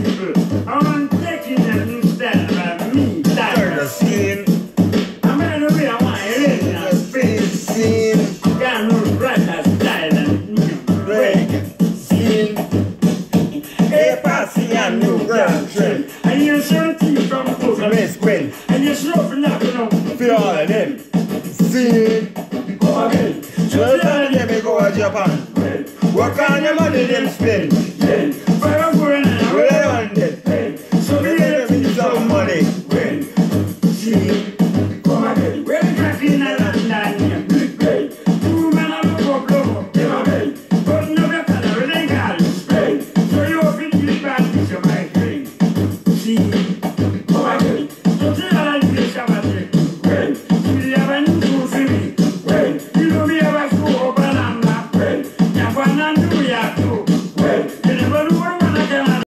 people. I'm taking them instead of me. Turn the scene. I'm going to be a while in a Face scene. got no brighter style and Break scene. A passy and new grand trend. and you're certain from over Miss Quinn. and you're sloping up and up. For all of them. Scene. Go again. Just let me go to Japan. Work on your money, them spend.